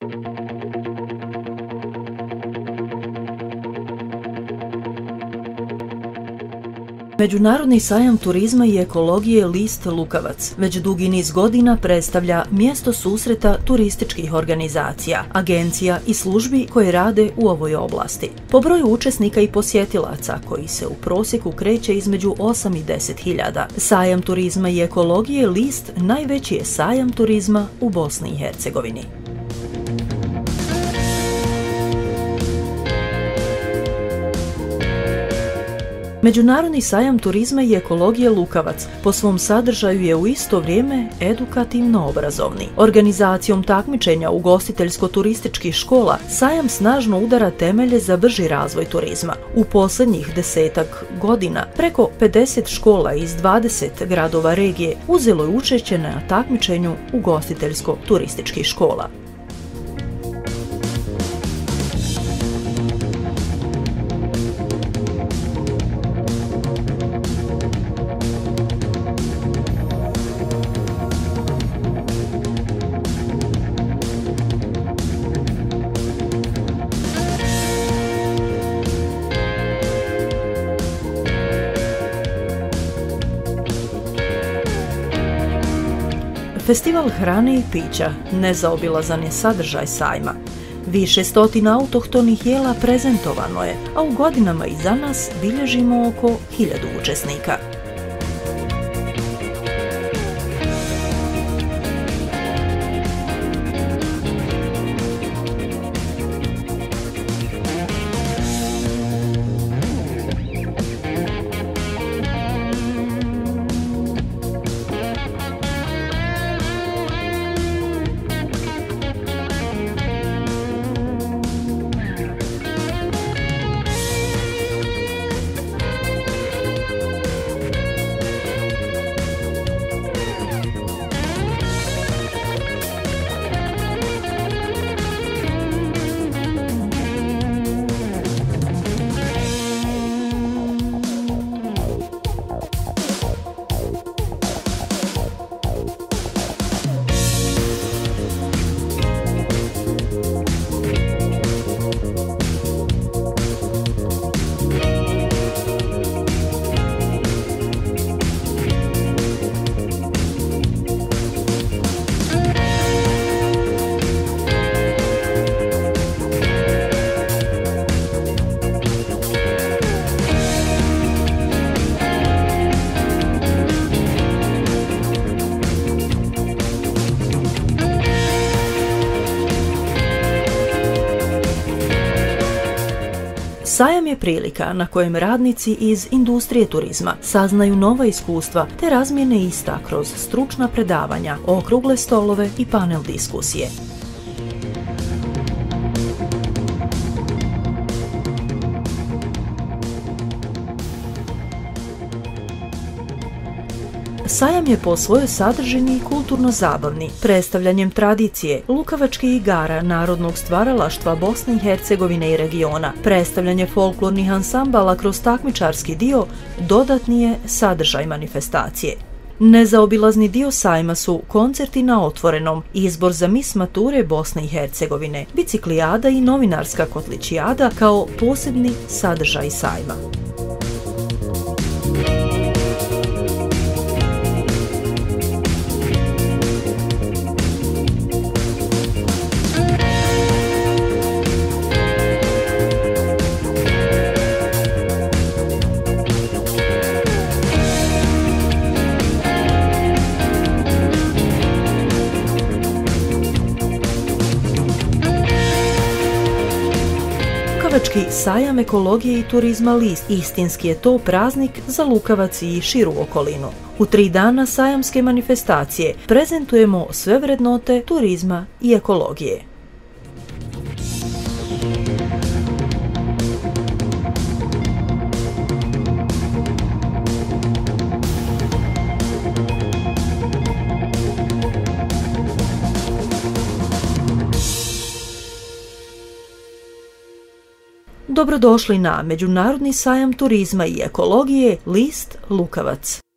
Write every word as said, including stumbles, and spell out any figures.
Međunarodni sajam turizma i ekologije List Lukavac već dugi niz godina predstavlja mjesto susreta turističkih organizacija, agencija i službi koje rade u ovoj oblasti. Po broju učesnika i posjetilaca, koji se u prosjeku kreće između osam i deset hiljada, sajam turizma i ekologije List najveći je sajam turizma u Bosni i Hercegovini. Međunarodni sajam turizma i ekologije Lukavac po svom sadržaju je u isto vrijeme edukativno-obrazovni. Organizacijom takmičenja ugostiteljsko-turističkih škola sajam snažno udara temelje za brži razvoj turizma. U posljednjih desetak godina preko pedeset škola iz dvadeset gradova regije uzelo je učešće na takmičenju ugostiteljsko-turističkih škola. Festival hrane i pića nezaobilazan je sadržaj sajma. Više stotina autohtonih jela prezentovano je, a u godinama iza nas bilježimo oko hiljadu učesnika. Sajam je prilika na kojem radnici iz industrije turizma saznaju nova iskustva te razmjene ista kroz stručna predavanja, okrugle stolove i panel diskusije. Sajam je po svojoj sadržini kulturno-zabavni, predstavljanjem tradicije, lukavačkih igara, narodnog stvaralaštva Bosne i Hercegovine i regiona, predstavljanje folklornih ansambala kroz takmičarski dio, dodatni je sadržaj manifestacije. Nezaobilazni dio sajma su koncerti na otvorenom, izbor za mis mature Bosne i Hercegovine, biciklijada i novinarska kotličijada kao posebni sadržaj sajma. Lukavački sajam ekologije i turizma List istinski je to praznik za Lukavac i širu okolinu. U tri dana sajamske manifestacije prezentujemo sve vrednote turizma i ekologije. Dobrodošli na Međunarodni sajam turizma i ekologije List Lukavac.